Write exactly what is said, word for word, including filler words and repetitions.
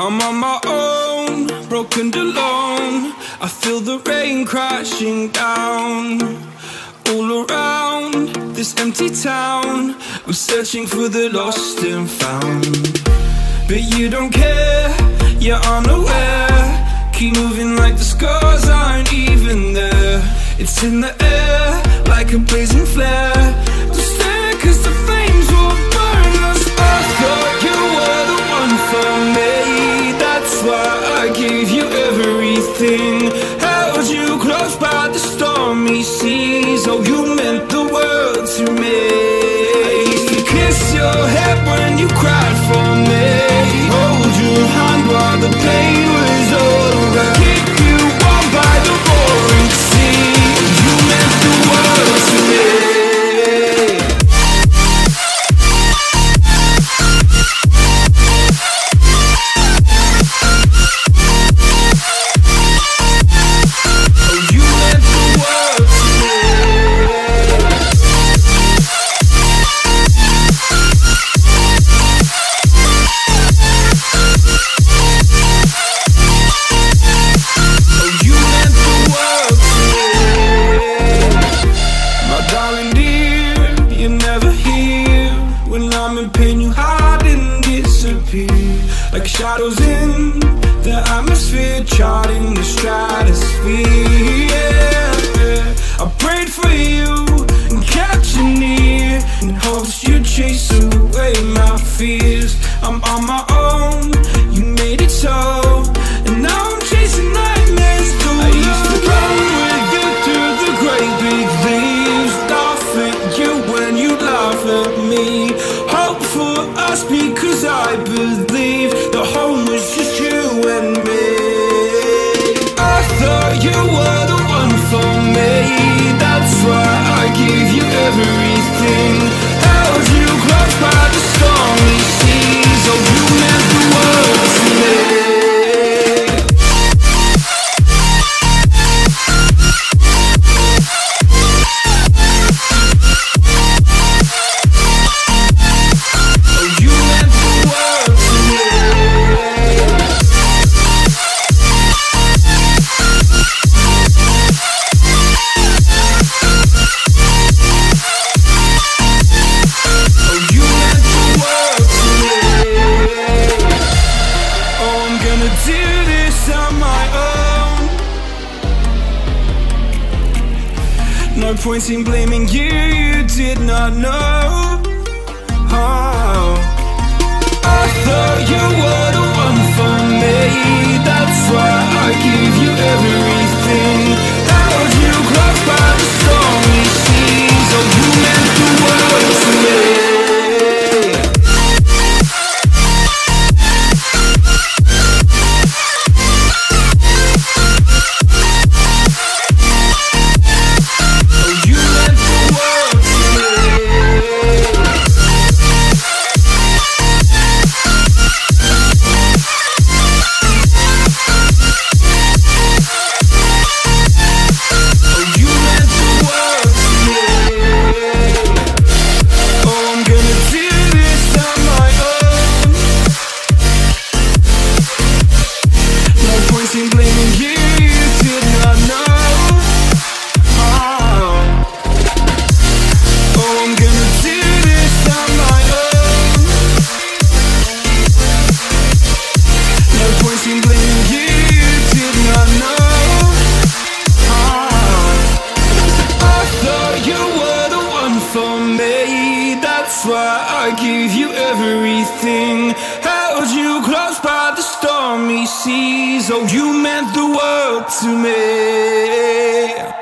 I'm on my own, broken and alone. I feel the rain crashing down all around this empty town. I'm searching for the lost and found, but you don't care, you're unaware. Keep moving like the scars aren't even there. It's in the air like a blazing flare. Don't stare cause the flames will burn us. I thought you were the one for me, that's why I gave you everything. Held you close by the stormy seas. Oh, you meant the world to me. I used to kiss your head when you cried for me, hold your hand while the pain was over, keep you warm by the roaring sea. You meant the world to me. Like shadows in the atmosphere, charting the stratosphere. Yeah. I prayed for you and kept you near, in hopes you'd chase away my fears. I'm on my own, you made it so, and now I'm chasing nightmares too. I used to run with you through the great big leaves, laugh at you when you laugh at me. Hope for us because I believe the home was just you and me. I thought you were the one for me, that's why I gave you everything. Held you close by the stormy seas. Oh, you meant the world to me. No point in blaming you, you did not know. Oh, I thought you were the one for me, that's why I gave you everything. Held you close by the stormy seas. Oh, you meant the world to me. That's why I gave you everything. Held you close by the stormy seas. Oh, you meant the world to me.